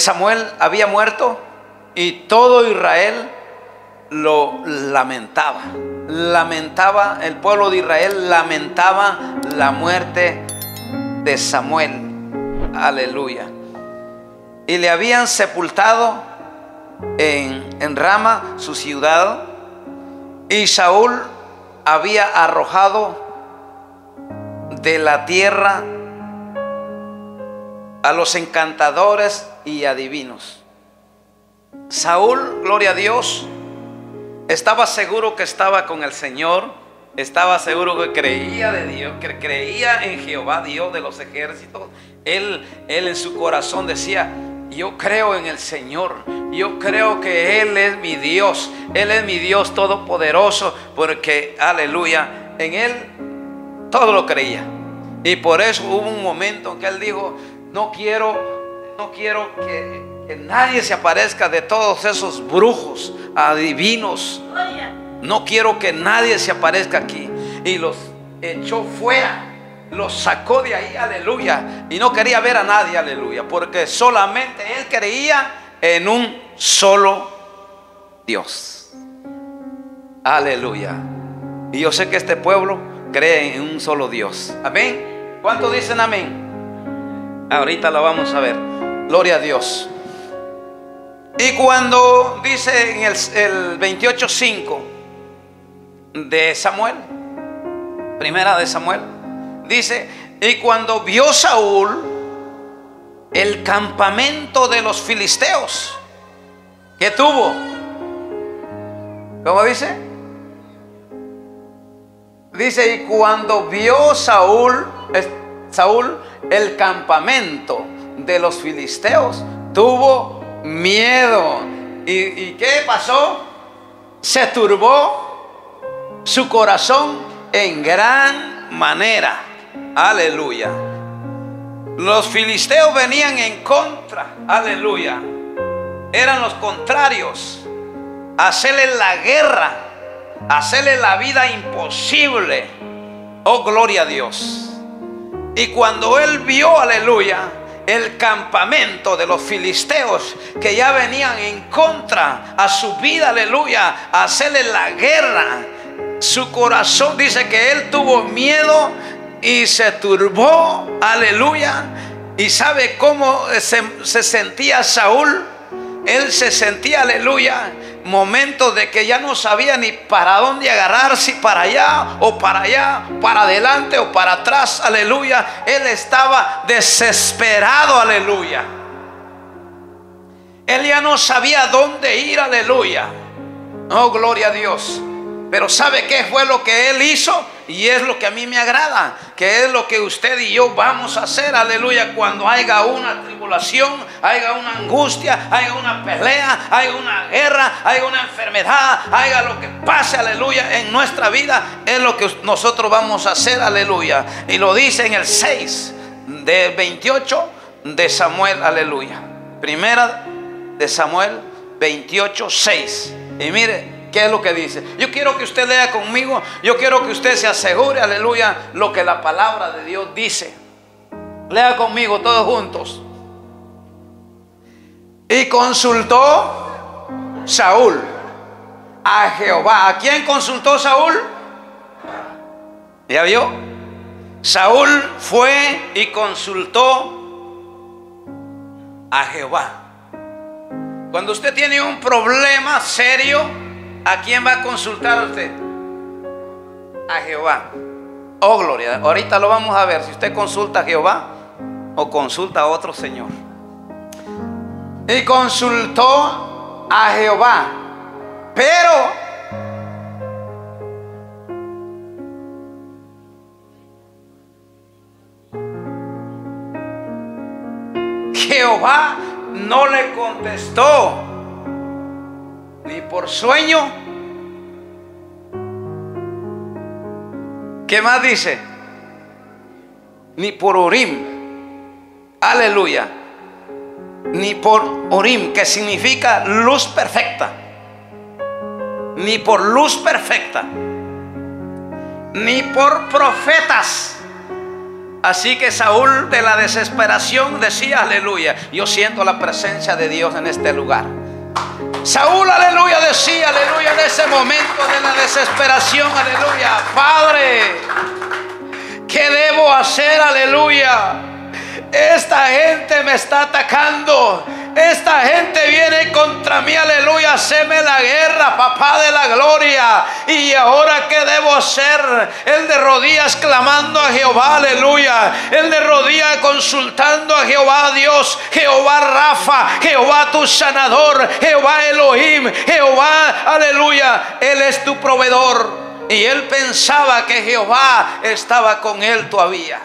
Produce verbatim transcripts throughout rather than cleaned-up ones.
Samuel había muerto y todo Israel lo lamentaba. Lamentaba, el pueblo de Israel lamentaba la muerte de Samuel. Aleluya. Y le habían sepultado en, en Rama, su ciudad, y Saúl había arrojado de la tierra a los encantadores y adivinos. Saúl, gloria a Dios, estaba seguro que estaba con el Señor, estaba seguro que creía de Dios, que creía en Jehová, Dios de los ejércitos. Él, él en su corazón decía: yo creo en el Señor, yo creo que Él es mi Dios, Él es mi Dios todopoderoso, porque, aleluya, en Él todo lo creía. Y por eso hubo un momento en que Él dijo: no quiero, no quiero que, que nadie se aparezca de todos esos brujos, adivinos. No quiero que nadie se aparezca aquí. Y los echó fuera, los sacó de ahí, aleluya. Y no quería ver a nadie, aleluya, porque solamente él creía en un solo Dios. Aleluya. Y yo sé que este pueblo cree en un solo Dios. Amén. ¿Cuántos dicen amén? Ahorita lo vamos a ver. Gloria a Dios. Y cuando dice en el, el veintiocho cinco de Samuel, primera de Samuel, dice: y cuando vio Saúl el campamento de los filisteos, ¿qué tuvo? ¿Cómo dice? Dice: y cuando vio Saúl, Saúl el campamento de los filisteos, tuvo miedo. ¿Y, y qué pasó? Se turbó su corazón en gran manera. Aleluya. Los filisteos venían en contra. Aleluya. Eran los contrarios. Hacerle la guerra, hacerle la vida imposible. Oh, gloria a Dios. Y cuando él vio, aleluya, el campamento de los filisteos que ya venían en contra a su vida, aleluya, a hacerle la guerra, su corazón, dice que él tuvo miedo y se turbó, aleluya. ¿Y sabe cómo se, se sentía Saúl? Él se sentía, aleluya, momentos de que ya no sabía ni para dónde agarrar, si para allá o para allá, para adelante o para atrás, aleluya. Él estaba desesperado, aleluya. Él ya no sabía dónde ir, aleluya. Oh, gloria a Dios. Pero ¿sabe qué fue lo que él hizo? Y es lo que a mí me agrada, que es lo que usted y yo vamos a hacer, aleluya, cuando haya una tribulación, haya una angustia, haya una pelea, haya una guerra, haya una enfermedad, haya lo que pase, aleluya, en nuestra vida, es lo que nosotros vamos a hacer, aleluya. Y lo dice en el seis de veintiocho de Samuel, aleluya. Primera de Samuel veintiocho, seis. Y mire ¿qué es lo que dice? Yo quiero que usted lea conmigo. Yo quiero que usted se asegure, aleluya, lo que la palabra de Dios dice. Lea conmigo todos juntos. Y consultó Saúl a Jehová. ¿A quién consultó Saúl? ¿Ya vio? Saúl fue y consultó a Jehová. Cuando usted tiene un problema serio, ¿a quién va a consultar usted? A Jehová. Oh, gloria. Ahorita lo vamos a ver si usted consulta a Jehová o consulta a otro señor. Y consultó a Jehová, pero Jehová no le contestó ni por sueño. ¿Qué más dice? Ni por Urim. Aleluya. Ni por Urim, que significa luz perfecta. Ni por luz perfecta. Ni por profetas. Así que Saúl, de la desesperación, decía: aleluya. Yo siento la presencia de Dios en este lugar. Saúl, aleluya, decía, aleluya, en ese momento de la desesperación, aleluya: Padre, ¿qué debo hacer? Aleluya. Esta gente me está atacando. Esta gente viene contra mí, aleluya. Haceme la guerra, papá de la gloria. Y ahora, ¿qué debo hacer? Él de rodillas clamando a Jehová, aleluya. Él de rodillas consultando a Jehová Dios, Jehová Rafa, Jehová tu sanador, Jehová Elohim, Jehová, aleluya. Él es tu proveedor. Y él pensaba que Jehová estaba con él todavía.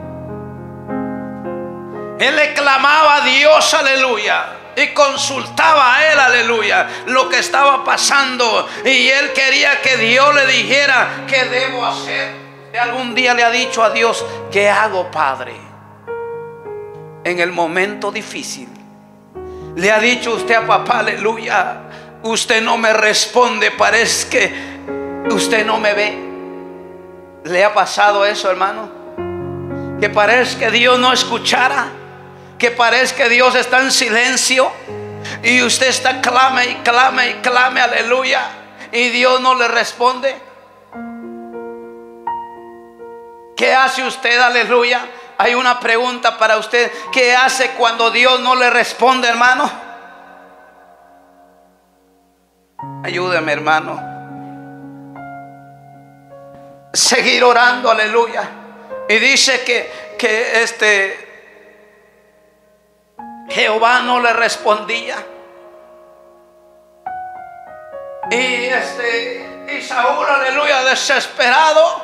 Él le clamaba a Dios, aleluya, y consultaba a él, aleluya, lo que estaba pasando. Y él quería que Dios le dijera: ¿qué debo hacer? ¿Usted algún día le ha dicho a Dios: ¿qué hago, Padre? En el momento difícil, le ha dicho usted a papá: aleluya, usted no me responde, parece que usted no me ve. ¿Le ha pasado eso, hermano? Que parece que Dios no escuchara, que parece que Dios está en silencio, y usted está clame y clame y clame, aleluya, y Dios no le responde. ¿Qué hace usted, aleluya? Hay una pregunta para usted: ¿qué hace cuando Dios no le responde, hermano? Ayúdeme, hermano. Seguir orando, aleluya. Y dice que, que este Jehová no le respondía. Y este y Saúl, aleluya, desesperado,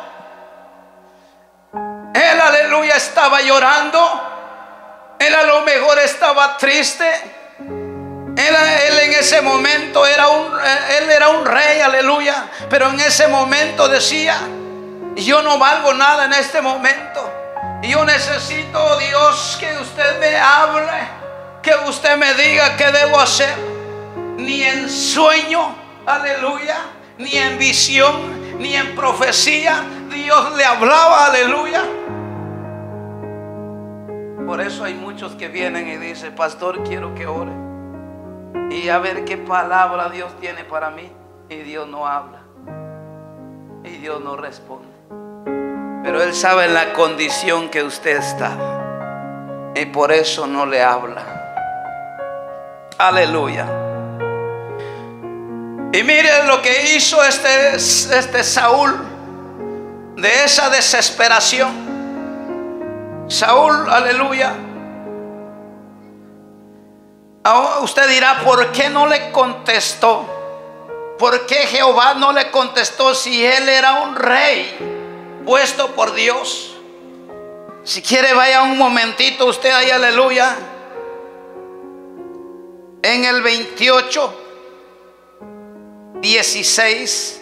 él, aleluya, estaba llorando. Él a lo mejor estaba triste. Él, él en ese momento era un, él era un rey, aleluya. Pero en ese momento decía: yo no valgo nada en este momento. Yo necesito, Dios, que usted me hable, que usted me diga qué debo hacer. Ni en sueño, aleluya, ni en visión, ni en profecía Dios le hablaba, aleluya. Por eso hay muchos que vienen y dicen: pastor, quiero que ore, y a ver qué palabra Dios tiene para mí. Y Dios no habla, y Dios no responde. Pero Él sabe la condición que usted está, y por eso no le habla. Aleluya. Y mire lo que hizo este, este Saúl, de esa desesperación. Saúl, aleluya. Ahora usted dirá: ¿por qué no le contestó? ¿Por qué Jehová no le contestó si él era un rey puesto por Dios? Si quiere, vaya un momentito usted ahí, aleluya, en el veintiocho, dieciséis.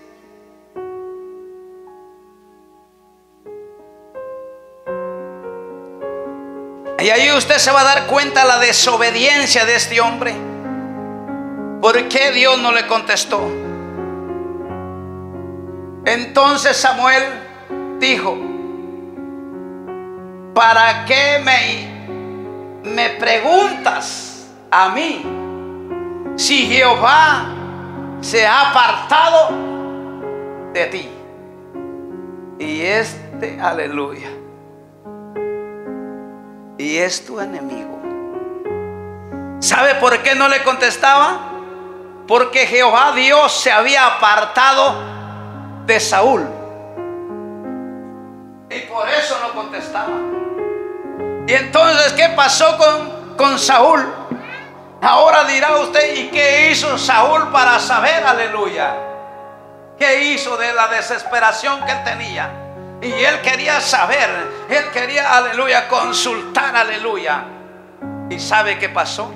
Y ahí usted se va a dar cuenta la desobediencia de este hombre. ¿Por qué Dios no le contestó? Entonces Samuel dijo: ¿para qué me, me preguntas a mí si Jehová se ha apartado de ti? Y este, aleluya, y es tu enemigo. ¿Sabe por qué no le contestaba? Porque Jehová Dios se había apartado de Saúl, y por eso no contestaba. Y entonces, ¿qué pasó con, con Saúl? Ahora dirá usted: ¿y qué hizo Saúl para saber, aleluya? ¿Qué hizo de la desesperación que él tenía? Y él quería saber, él quería, aleluya, consultar, aleluya. ¿Y sabe qué pasó?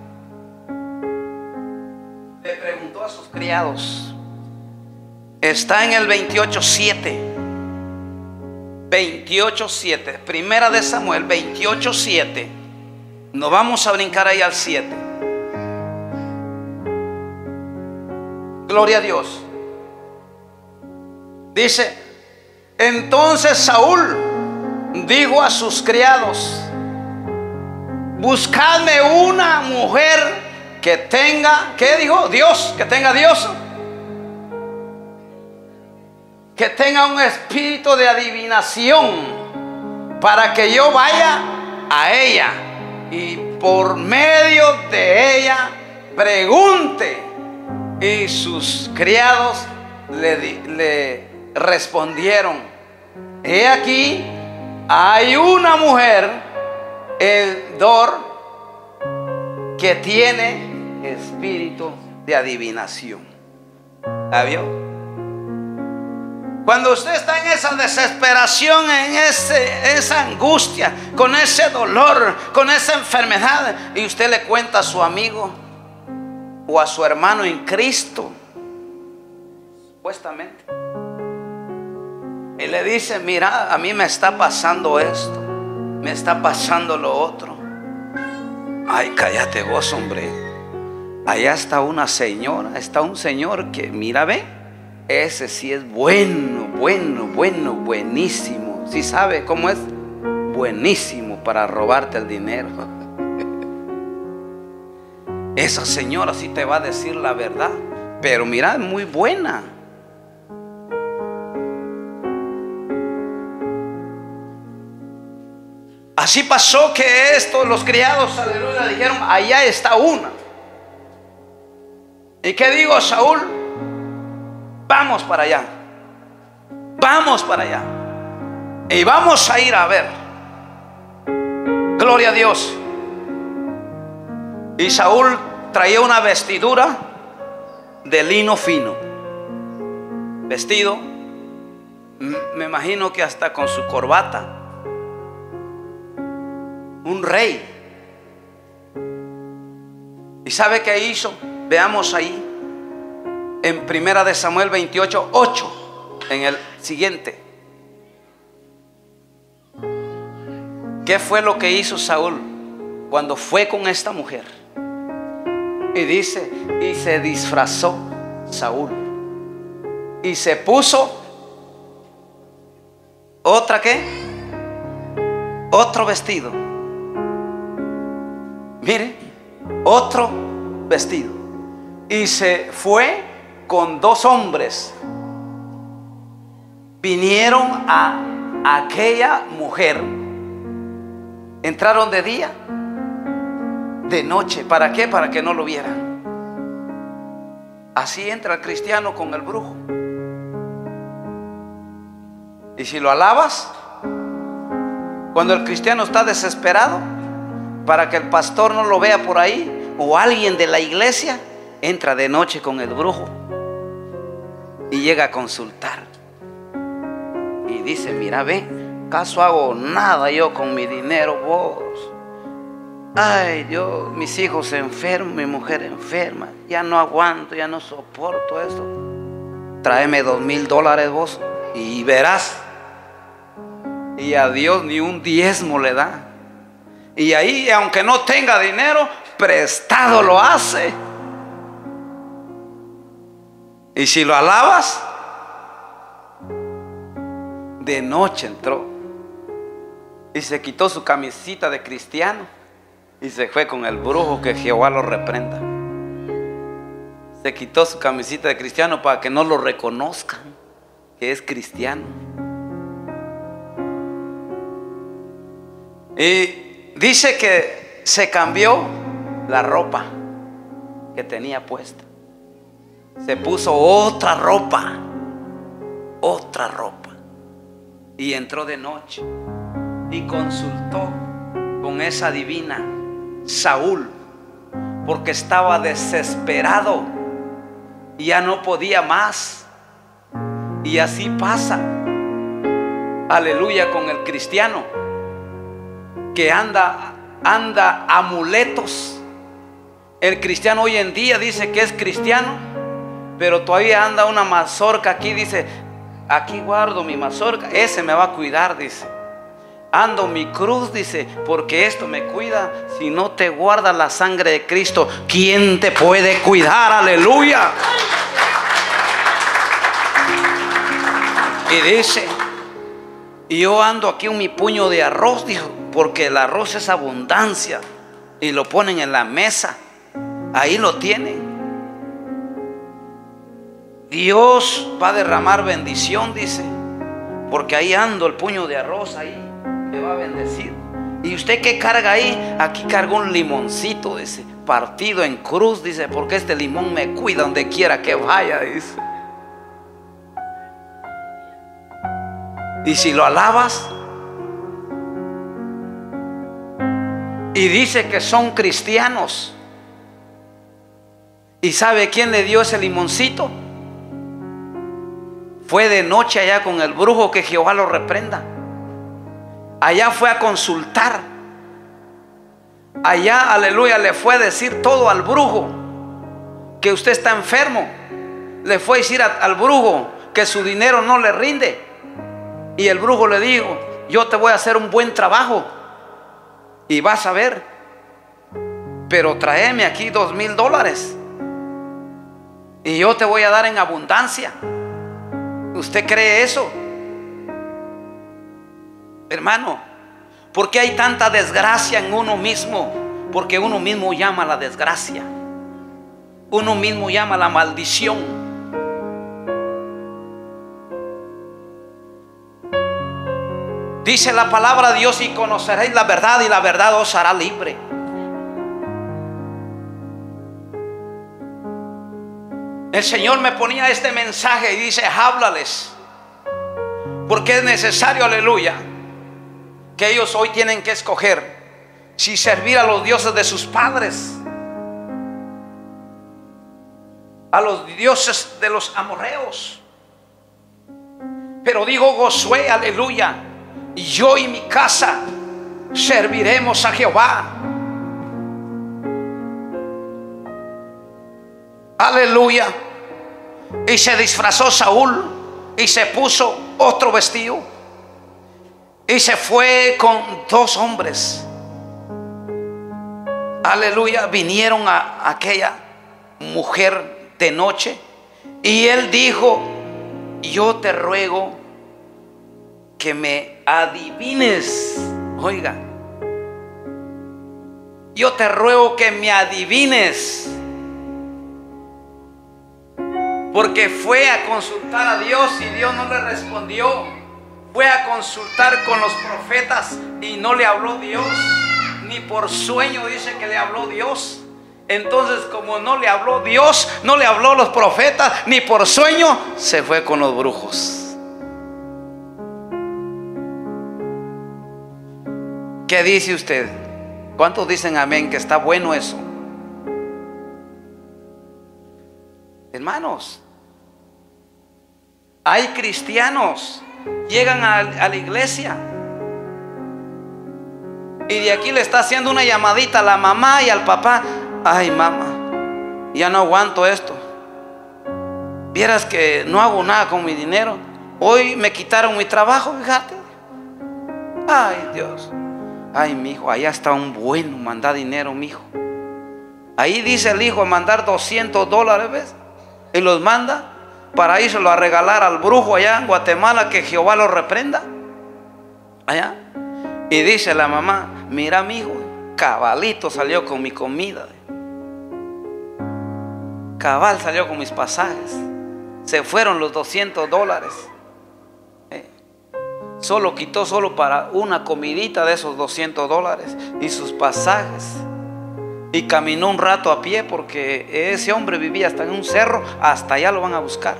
Le preguntó a sus criados. Está en el veintiocho siete. veintiocho siete. Primera de Samuel veintiocho siete. Nos vamos a brincar ahí al siete. Gloria a Dios. Dice: entonces Saúl dijo a sus criados: buscadme una mujer que tenga, ¿qué dijo? Dios, que tenga Dios, que tenga un espíritu de adivinación, para que yo vaya a ella y por medio de ella pregunte. Y sus criados le, le respondieron: he aquí, hay una mujer, Endor, que tiene espíritu de adivinación. ¿La vio? Cuando usted está en esa desesperación, en ese, esa angustia, con ese dolor, con esa enfermedad, y usted le cuenta a su amigo o a su hermano en Cristo, supuestamente, y le dice: mira, a mí me está pasando esto, me está pasando lo otro. Ay, cállate vos, hombre. Allá está una señora, está un señor que, mira, ve, ese sí es bueno, bueno, bueno, buenísimo. ¿Sí sabe cómo es? Buenísimo para robarte el dinero. Esa señora sí te va a decir la verdad, pero mira, es muy buena. Así pasó que esto, los criados, aleluya, dijeron: allá está una. ¿Y qué digo, Saúl? Vamos para allá, vamos para allá, y vamos a ir a ver. Gloria a Dios. Y Saúl traía una vestidura de lino fino, vestido, me imagino que hasta con su corbata, un rey. ¿Y sabe qué hizo? Veamos ahí en Primera de Samuel veintiocho, ocho, en el siguiente. ¿Qué fue lo que hizo Saúl cuando fue con esta mujer? Y dice: y se disfrazó Saúl y se puso otra, ¿qué? Otro vestido. Mire, otro vestido. Y se fue con dos hombres. Vinieron a aquella mujer. Entraron de día, de noche. ¿Para qué? Para que no lo vieran. Así entra el cristiano con el brujo. Y si lo alabas, cuando el cristiano está desesperado, para que el pastor no lo vea por ahí, o alguien de la iglesia, entra de noche con el brujo y llega a consultar y dice: mira, ve, caso hago nada yo con mi dinero, vos. Ay, Dios, mis hijos enfermos, mi mujer enferma, ya no aguanto, ya no soporto esto. Tráeme dos mil dólares vos y verás. Y a Dios ni un diezmo le da. Y ahí, aunque no tenga dinero, prestado lo hace. Y si lo alabas, de noche entró y se quitó su camisita de cristiano y se fue con el brujo, que Jehová lo reprenda. Se quitó su camisita de cristiano para que no lo reconozcan que es cristiano. Y dice que se cambió la ropa que tenía puesta. Se puso otra ropa, otra ropa, y entró de noche y consultó con esa divina Saúl, porque estaba desesperado y ya no podía más. Y así pasa, aleluya, con el cristiano que anda, anda amuletos. El cristiano hoy en día dice que es cristiano, pero todavía anda una mazorca aquí, dice: aquí guardo mi mazorca, ese me va a cuidar, dice. Ando mi cruz, dice, porque esto me cuida. Si no te guarda la sangre de Cristo, ¿quién te puede cuidar? Aleluya. Y dice Y yo ando aquí en mi puño de arroz, dijo, porque el arroz es abundancia. Y lo ponen en la mesa. Ahí lo tienen. Dios va a derramar bendición, dice, porque ahí ando el puño de arroz, ahí me va a bendecir. ¿Y usted qué carga ahí? Aquí cargo un limoncito, dice, partido en cruz, dice, porque este limón me cuida donde quiera que vaya, dice. Y si lo alabas y dice que son cristianos, ¿y sabe quién le dio ese limoncito? Fue de noche allá con el brujo, que Jehová lo reprenda. Allá fue a consultar. Allá, aleluya, le fue a decir todo al brujo, que usted está enfermo. Le fue a decir a, al brujo que su dinero no le rinde. Y el brujo le dijo: yo te voy a hacer un buen trabajo y vas a ver, pero tráeme aquí dos mil dólares y yo te voy a dar en abundancia. ¿Usted cree eso? Hermano, ¿por qué hay tanta desgracia en uno mismo? Porque uno mismo llama la desgracia, uno mismo llama la maldición. Dice la palabra de Dios: y conoceréis la verdad, y la verdad os hará libre. El Señor me ponía este mensaje y dice: háblales, porque es necesario, aleluya, que ellos hoy tienen que escoger si servir a los dioses de sus padres, a los dioses de los amorreos. Pero dijo Josué, aleluya: y yo y mi casa serviremos a Jehová. Aleluya. Y se disfrazó Saúl y se puso otro vestido y se fue con dos hombres. Aleluya. Vinieron a aquella mujer de noche y él dijo: yo te ruego que me adivines. Oiga, yo te ruego que me adivines. Porque fue a consultar a Dios y Dios no le respondió. Fue a consultar con los profetas y no le habló Dios. Ni por sueño dice que le habló Dios. Entonces, como no le habló Dios, no le habló los profetas, ni por sueño, se fue con los brujos. ¿Qué dice usted? ¿Cuántos dicen amén que está bueno eso? Hermanos, hay cristianos, llegan a, a la iglesia y de aquí le está haciendo una llamadita a la mamá y al papá: ay, mamá, ya no aguanto esto. Vieras que no hago nada con mi dinero. Hoy me quitaron mi trabajo, fíjate. Ay, Dios. Ay, mi hijo, allá está un bueno, manda dinero, mi hijo. Ahí dice el hijo mandar doscientos dólares, ¿ves? Y los manda para írselo a regalar al brujo allá en Guatemala, que Jehová lo reprenda. Allá. Y dice la mamá: mira, mi hijo, cabalito salió con mi comida, cabal salió con mis pasajes. Se fueron los doscientos dólares. eh. Solo quitó solo para una comidita de esos doscientos dólares y sus pasajes. Y caminó un rato a pie, porque ese hombre vivía hasta en un cerro. Hasta allá lo van a buscar.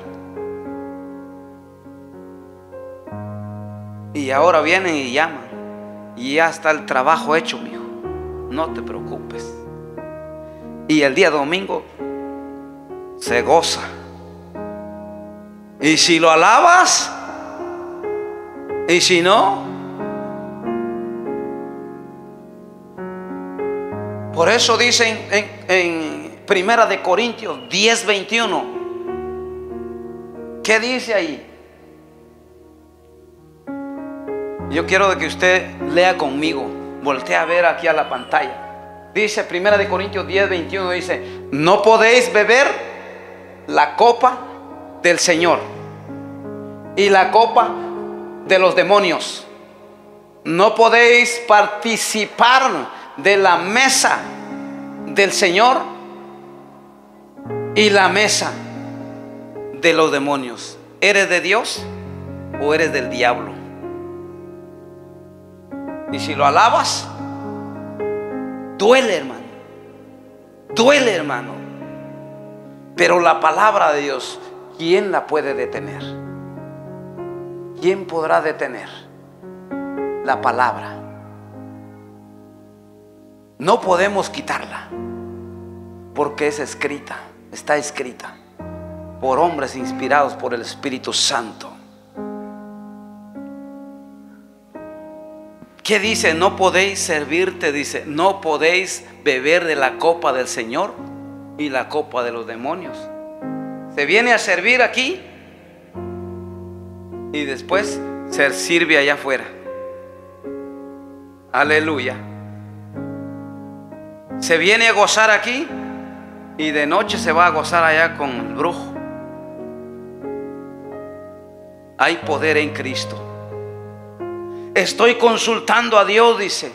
Y ahora vienen y llaman: y ya está el trabajo hecho, mijo, no te preocupes. Y el día domingo se goza. Y si lo alabas, y si no. Por eso dicen en, en Primera de Corintios diez veintiuno. ¿Qué dice ahí? Yo quiero que usted lea conmigo. Voltea a ver aquí a la pantalla. Dice Primera de Corintios diez veintiuno. Dice: no podéis beber la copa del Señor y la copa de los demonios. No podéis participar de la mesa del Señor y la mesa de los demonios. ¿Eres de Dios o eres del diablo? Y si lo alabas, duele, hermano. Duele, hermano. Pero la palabra de Dios, ¿quién la puede detener? ¿Quién podrá detener la palabra? No podemos quitarla, porque es escrita, está escrita por hombres inspirados por el Espíritu Santo. ¿Qué dice? No podéis servirte, dice, no podéis beber de la copa del Señor y la copa de los demonios. Se viene a servir aquí y después se sirve allá afuera. Aleluya. Se viene a gozar aquí y de noche se va a gozar allá con el brujo. Hay poder en Cristo. Estoy consultando a Dios, dice,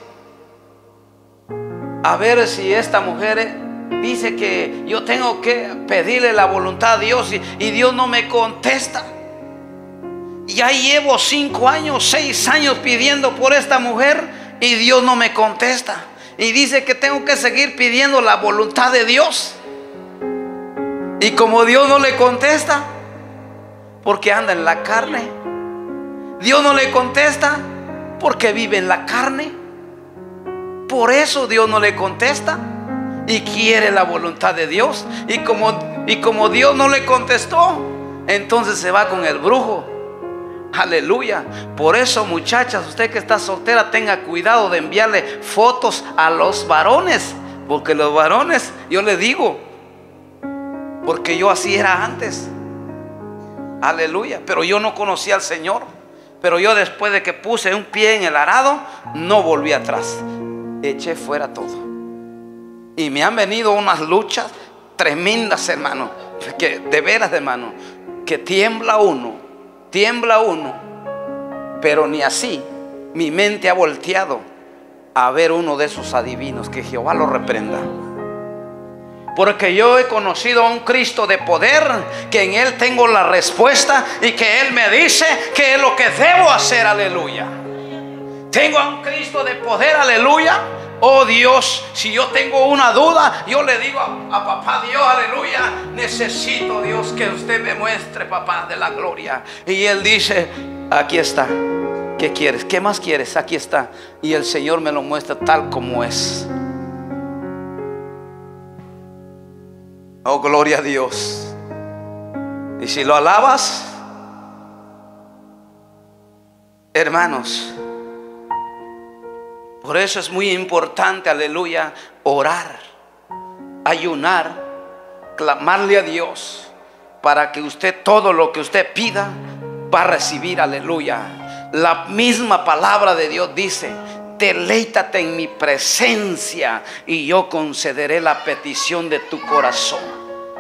a ver si esta mujer dice que yo tengo que pedirle la voluntad a Dios y, y Dios no me contesta. Ya llevo cinco años, seis años pidiendo por esta mujer y Dios no me contesta. Y dice que tengo que seguir pidiendo la voluntad de Dios. Y como Dios no le contesta, porque anda en la carne. Dios no le contesta porque vive en la carne. Por eso Dios no le contesta y quiere la voluntad de Dios. Y como, y como Dios no le contestó, entonces se va con el brujo. Aleluya. Por eso, muchachas, usted que está soltera, tenga cuidado de enviarle fotos a los varones, porque los varones, yo le digo, porque yo así era antes. Aleluya. Pero yo no conocía al Señor. Pero yo, después de que puse un pie en el arado, no volví atrás. Eché fuera todo. Y me han venido unas luchas tremendas, hermano, que de veras, hermano, que tiembla uno, tiembla uno. Pero ni así mi mente ha volteado a ver uno de esos adivinos. Que Jehová lo reprenda. Porque yo he conocido a un Cristo de poder, que en Él tengo la respuesta y que Él me dice que es lo que debo hacer. Aleluya. Tengo a un Cristo de poder. Aleluya. Oh Dios, si yo tengo una duda, yo le digo a, a papá Dios, aleluya, necesito, Dios, que usted me muestre, papá, de la gloria. Y Él dice, aquí está. ¿Qué quieres? ¿Qué más quieres? Aquí está. Y el Señor me lo muestra tal como es. Oh, gloria a Dios. Y si lo alabas, hermanos, por eso es muy importante, aleluya, orar, ayunar, clamarle a Dios, para que usted todo lo que usted pida va a recibir. Aleluya. La misma palabra de Dios dice: deleítate en mi presencia y yo concederé la petición de tu corazón.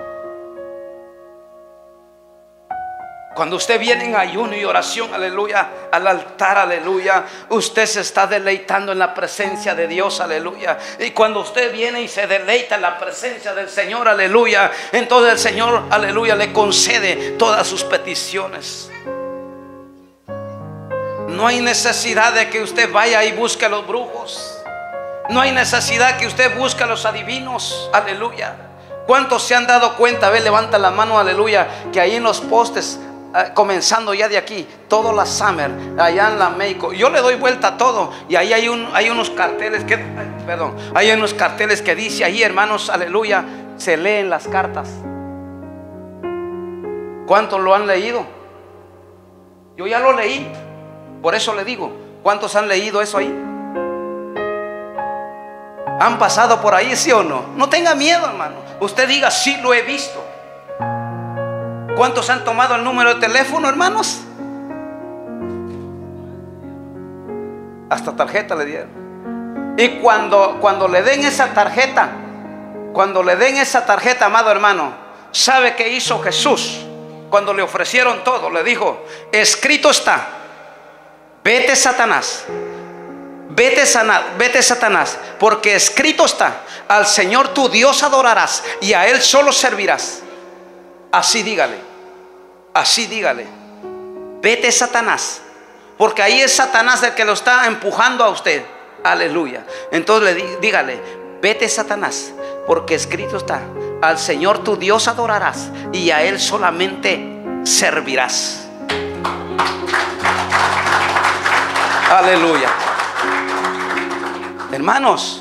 Cuando usted viene en ayuno y oración, aleluya, al altar, aleluya, usted se está deleitando en la presencia de Dios, aleluya. Y cuando usted viene y se deleita en la presencia del Señor, aleluya, entonces el Señor, aleluya, le concede todas sus peticiones. No hay necesidad de que usted vaya y busque a los brujos. No hay necesidad que usted busque a los adivinos, aleluya. ¿Cuántos se han dado cuenta? A ver, levanta la mano, aleluya, que ahí en los postes, comenzando ya de aquí, todo la Summer, allá en la México, yo le doy vuelta a todo y ahí hay, un, hay unos carteles que, ay, perdón, hay unos carteles que dice ahí, hermanos, aleluya, se leen las cartas. ¿Cuántos lo han leído? Yo ya lo leí, por eso le digo, ¿cuántos han leído eso ahí? ¿Han pasado por ahí, sí o no? No tenga miedo, hermano, usted diga, sí lo he visto. ¿Cuántos han tomado el número de teléfono, hermanos? Hasta tarjeta le dieron. Y cuando, cuando le den esa tarjeta, cuando le den esa tarjeta, amado hermano, ¿sabe qué hizo Jesús? Cuando le ofrecieron todo, le dijo: escrito está, vete Satanás, vete, sana, vete Satanás, porque escrito está, al Señor tu Dios adorarás y a Él solo servirás. Así dígale, así dígale, vete Satanás, porque ahí es Satanás el que lo está empujando a usted. Aleluya. Entonces le dígale, vete Satanás, porque escrito está, al Señor tu Dios adorarás y a Él solamente servirás. Aleluya. Hermanos,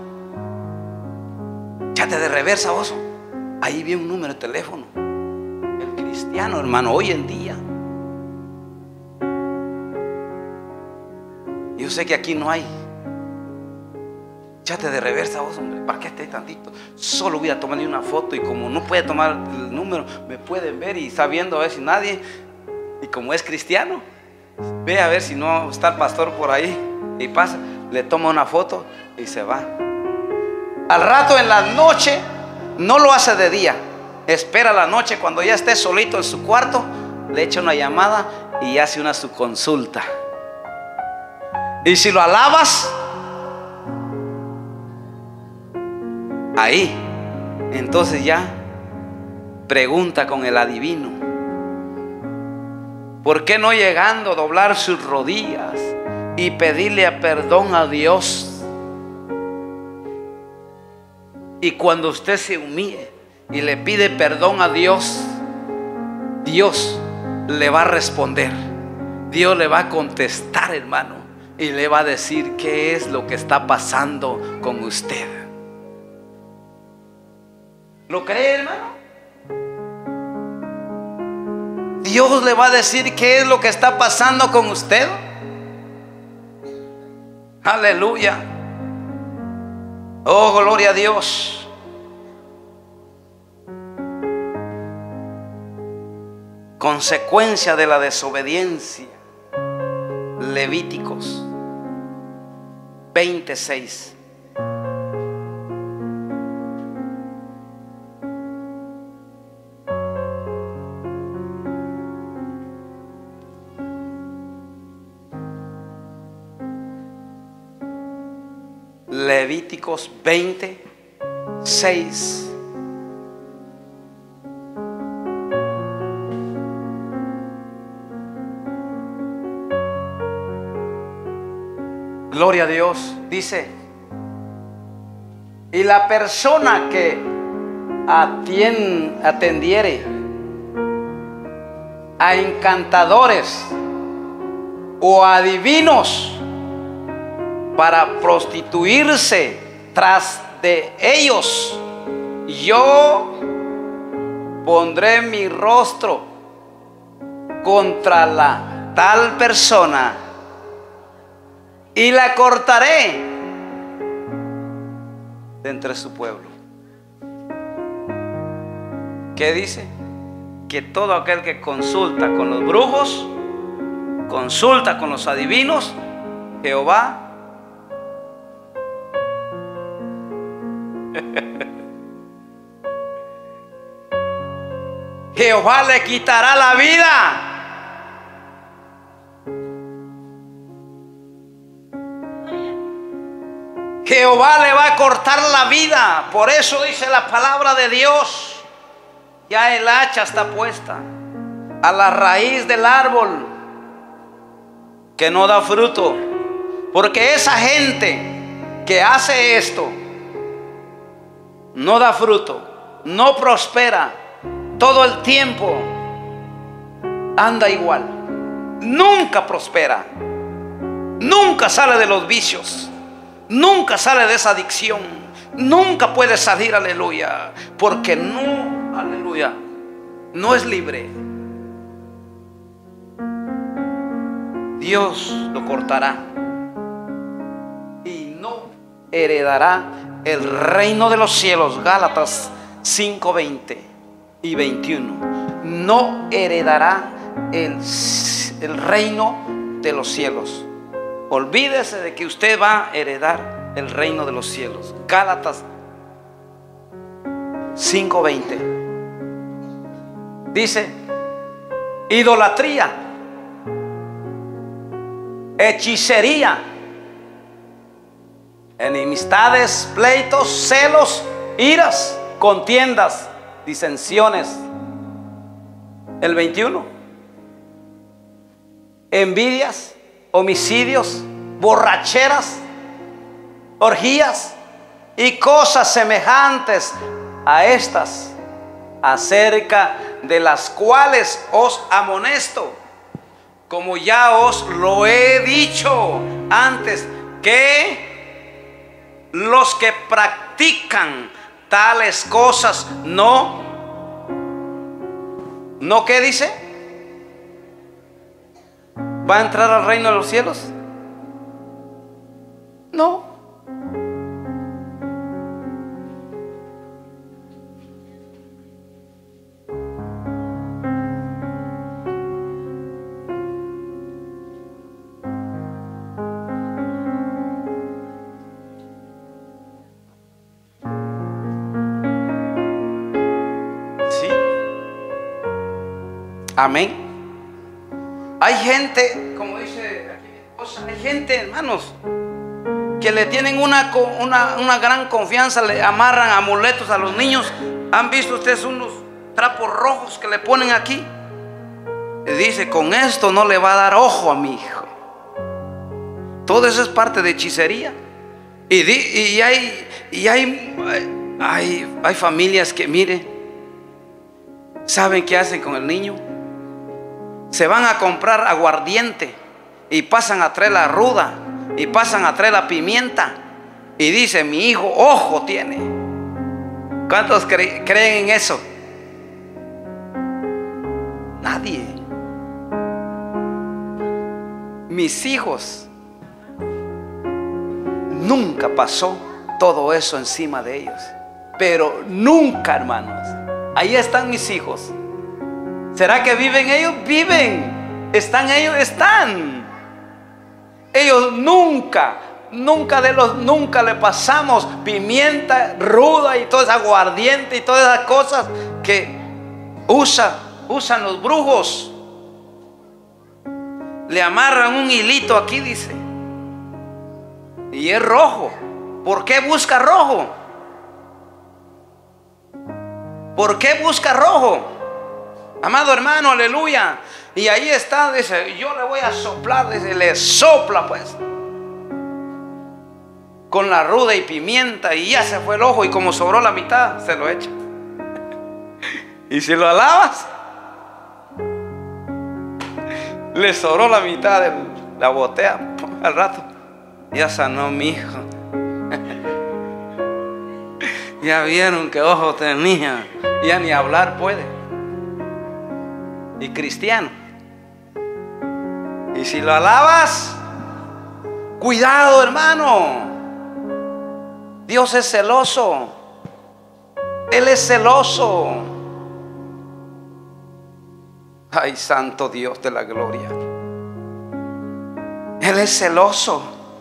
échate de reversa, oso. Ahí vi un número de teléfono. El cristiano, hermano, hoy en día. Yo sé que aquí no hay. Échate de reversa, vos, hombre, ¿para qué esté tantito? Solo voy a tomarle una foto y como no puede tomar el número, me pueden ver y está viendo a ver si nadie. Y como es cristiano, ve a ver si no está el pastor por ahí y pasa, le toma una foto y se va. Al rato en la noche, no lo hace de día, espera la noche cuando ya esté solito en su cuarto, le echa una llamada y hace una su consulta. Y si lo alabas, ahí, entonces ya pregunta con el adivino, ¿por qué no llegando a doblar sus rodillas y pedirle perdón a Dios? Y cuando usted se humille y le pide perdón a Dios, Dios le va a responder, Dios le va a contestar, hermano, y le va a decir qué es lo que está pasando con usted. ¿Lo cree, hermano? Dios le va a decir qué es lo que está pasando con usted. Aleluya. Oh, gloria a Dios. Consecuencia de la desobediencia. Levíticos veintiséis. Levíticos veintiséis. Gloria a Dios. Dice: y la persona que atien, atendiere a encantadores o adivinos para prostituirse tras de ellos, yo pondré mi rostro contra la tal persona y la cortaré de entre su pueblo. ¿Qué dice? Que todo aquel que consulta con los brujos, consulta con los adivinos, Jehová Jehová le quitará la vida. Jehová le va a cortar la vida. Por eso dice la palabra de Dios: ya el hacha está puesta a la raíz del árbol que no da fruto, porque esa gente que hace esto no da fruto, no prospera, todo el tiempo anda igual, nunca prospera, nunca sale de los vicios, nunca sale de esa adicción, nunca puede salir, aleluya, porque no, aleluya, no es libre. Dios lo cortará y no heredará el reino de los cielos. Gálatas cinco, veinte y veintiuno. No heredará el, el reino de los cielos. Olvídese de que usted va a heredar el reino de los cielos. Gálatas cinco, veinte. Dice: idolatría. hechicería, enemistades, pleitos, celos, iras, contiendas, disensiones. El veintiuno, envidias, homicidios, borracheras, orgías y cosas semejantes a estas, acerca de las cuales os amonesto, como ya os lo he dicho antes, que los que practican tales cosas no, ¿no qué dice? ¿Va a entrar al reino de los cielos? No. Amén. Hay gente, como dice aquí mi esposa, hay gente, hermanos, que le tienen una, una, una gran confianza, le amarran amuletos a los niños. ¿Han visto ustedes unos trapos rojos que le ponen aquí? Le dice, con esto no le va a dar ojo a mi hijo. Todo eso es parte de hechicería. Y, di, y, hay, y hay, hay, hay familias que, mire, ¿saben qué hacen con el niño? Se van a comprar aguardiente y pasan a traer la ruda y pasan a traer la pimienta y dice, mi hijo ojo tiene. ¿Cuántos cre creen en eso? Nadie. Mis hijos, nunca pasó todo eso encima de ellos, pero nunca, hermanos. Ahí están mis hijos. ¿Será que viven ellos? Viven. ¿Están ellos? Están. Ellos nunca, nunca de los, nunca le pasamos pimienta ruda y todo ese aguardiente y todas esas cosas que usa, usan los brujos. Le amarran un hilito aquí, dice, y es rojo. ¿Por qué busca rojo? ¿Por qué busca rojo? Amado hermano, aleluya. Y ahí está, dice, yo le voy a soplar, dice, le sopla pues con la ruda y pimienta, y ya se fue el ojo, y como sobró la mitad, se lo echa. Y si lo alabas, le sobró la mitad de la botella. Al rato ya sanó mi hijo. Ya vieron qué ojo tenía, ya ni hablar puede. Y cristiano. Y si lo alabas, cuidado, hermano. Dios es celoso. Él es celoso. Ay, santo Dios de la gloria. Él es celoso.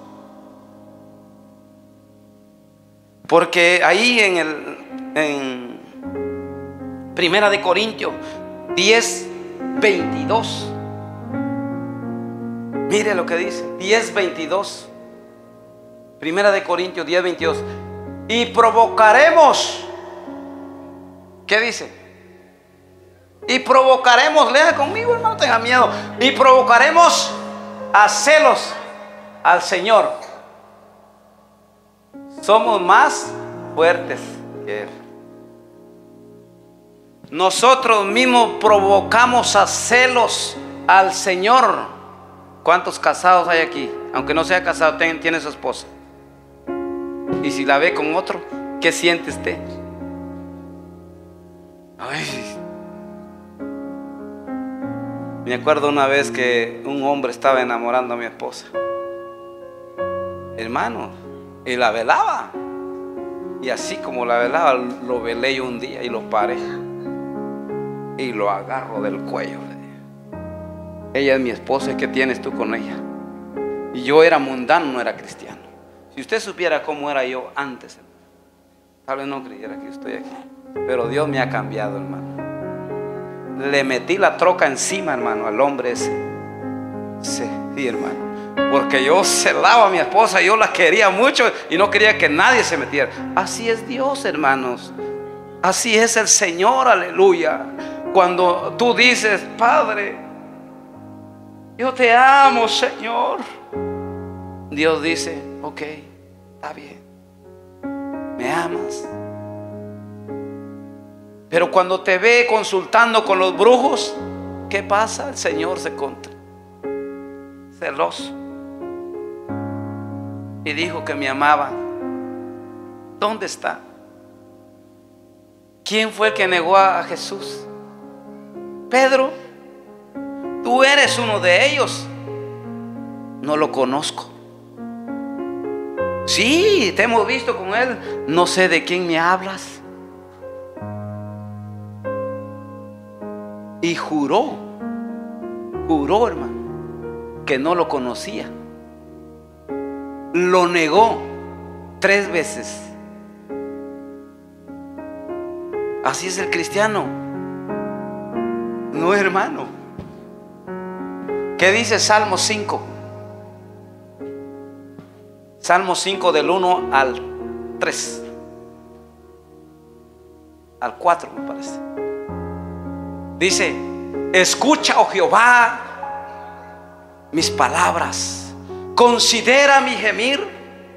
Porque ahí en el en Primera de Corintios diez veintidós, mire lo que dice, diez veintidós, Primera de Corintios diez veintidós. Y provocaremos, ¿qué dice? Y provocaremos, lea conmigo, hermano, tenga miedo. Y provocaremos a celos al Señor. Somos más fuertes que Él. Nosotros mismos provocamos a celos al Señor. ¿Cuántos casados hay aquí? Aunque no sea casado, tiene su esposa. Y si la ve con otro, ¿qué siente usted? Ay. Me acuerdo una vez que un hombre estaba enamorando a mi esposa, hermano, y la velaba. Y así como la velaba, lo velé yo un día y lo paré y lo agarro del cuello. Ella es mi esposa, ¿y qué tienes tú con ella? Y yo era mundano, no era cristiano. Si usted supiera cómo era yo antes, tal vez no creyera que estoy aquí. Pero Dios me ha cambiado, hermano. Le metí la troca encima, hermano, al hombre ese. Sí, sí, hermano. porque yo celaba a mi esposa, yo la quería mucho y no quería que nadie se metiera. Así es Dios, hermanos. Así es el Señor, aleluya. Cuando tú dices: Padre, yo te amo, Señor, Dios dice: ok, está bien, me amas. Pero cuando te ve consultando con los brujos, ¿qué pasa? El Señor se contra celoso y dijo que me amaba. ¿Dónde está? ¿Quién fue el que negó a Jesús? Pedro. Tú eres uno de ellos. No lo conozco. Sí, te hemos visto con él. No sé de quién me hablas. Y juró, juró, hermano, que no lo conocía. Lo negó tres veces. Así es el cristiano. No, hermano. ¿Qué dice Salmo cinco? Salmo cinco, del uno al tres. Al cuatro, me parece. Dice: escucha, oh Jehová, mis palabras, considera mi gemir,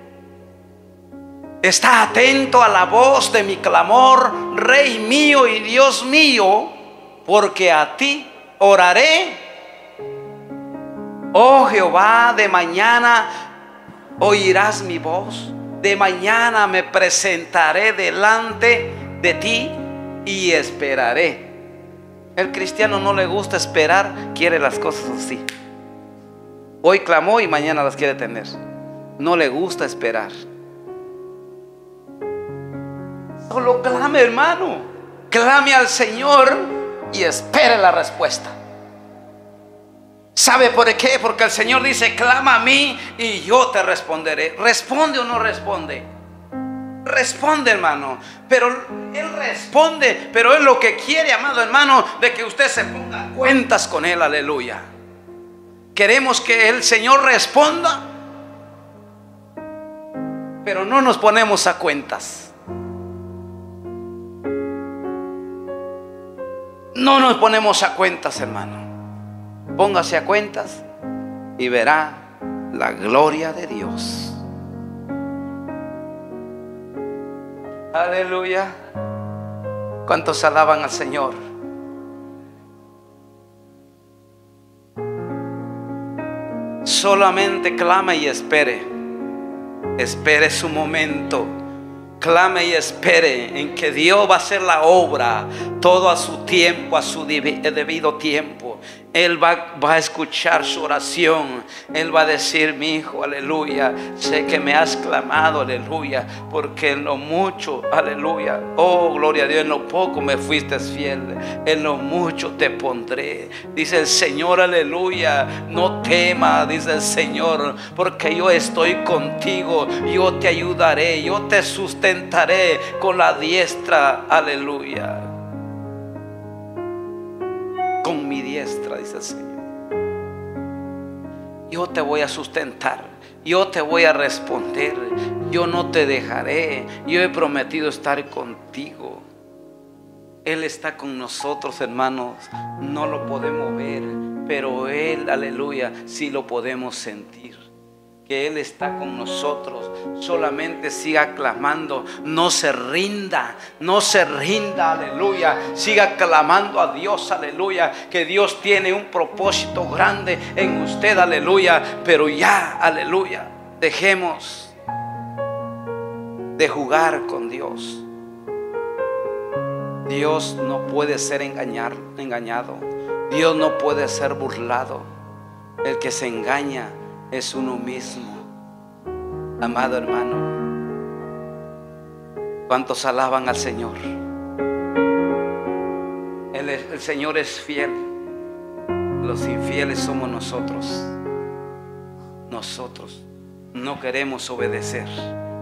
está atento a la voz de mi clamor, Rey mío y Dios mío, porque a ti oraré. Oh Jehová, de mañana oirás mi voz, de mañana me presentaré delante de ti y esperaré. El cristiano no le gusta esperar, quiere las cosas así. Hoy clamó y mañana las quiere tener. No le gusta esperar. Solo clame, hermano. Clame al Señor y espere la respuesta. ¿Sabe por qué? Porque el Señor dice: clama a mí y yo te responderé. ¿Responde o no responde? Responde, hermano. Pero Él responde, pero Él lo que quiere, amado hermano, de que usted se ponga cuentas con Él, aleluya. Queremos que el Señor responda, pero no nos ponemos a cuentas. No nos ponemos a cuentas, hermano. Póngase a cuentas y verá la gloria de Dios. Aleluya. ¿Cuántos alaban al Señor? Solamente clame y espere. Espere su momento. Clame y espere en que Dios va a hacer la obra, todo a su tiempo, a su debido tiempo. Él va, va a escuchar su oración. Él va a decir: mi hijo, aleluya, sé que me has clamado, aleluya, porque en lo mucho, aleluya, oh gloria a Dios, en lo poco me fuiste fiel, en lo mucho te pondré. Dice el Señor, aleluya, no temas, dice el Señor, porque yo estoy contigo, yo te ayudaré, yo te sustentaré con la diestra, aleluya. Con mi diestra, dice el Señor. Yo te voy a sustentar, yo te voy a responder, yo no te dejaré, yo he prometido estar contigo. Él está con nosotros, hermanos. No lo podemos ver, pero Él, aleluya, sí lo podemos sentir. Que Él está con nosotros. Solamente siga clamando. No se rinda. No se rinda, aleluya. Siga clamando a Dios, aleluya. Que Dios tiene un propósito grande en usted, aleluya. Pero ya, aleluya, dejemos de jugar con Dios. Dios no puede ser engañar, engañado. Dios no puede ser burlado. El que se engaña es uno mismo. Amado hermano, ¿cuántos alaban al Señor? El, el Señor es fiel. Los infieles somos nosotros. Nosotros no queremos obedecer.